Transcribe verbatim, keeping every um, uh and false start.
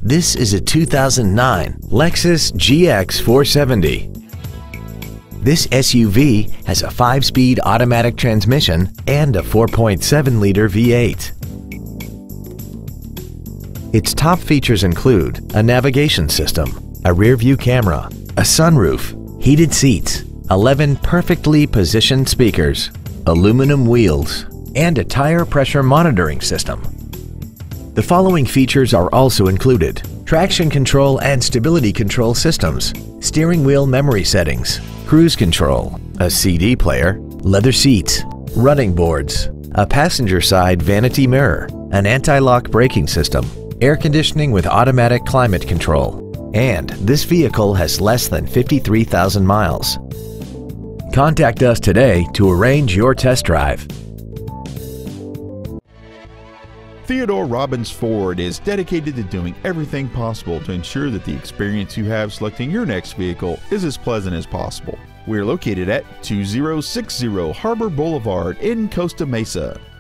This is a two thousand nine Lexus G X four seventy. This S U V has a five-speed automatic transmission and a four point seven liter V eight. Its top features include a navigation system, a rear-view camera, a sunroof, heated seats, eleven perfectly positioned speakers, aluminum wheels, and a tire pressure monitoring system. The following features are also included: traction control and stability control systems, steering wheel memory settings, cruise control, a C D player, leather seats, running boards, a passenger side vanity mirror, an anti-lock braking system, air conditioning with automatic climate control, and this vehicle has less than fifty-three thousand miles. Contact us today to arrange your test drive. Theodore Robbins Ford is dedicated to doing everything possible to ensure that the experience you have selecting your next vehicle is as pleasant as possible. We're located at two thousand sixty Harbor Boulevard in Costa Mesa.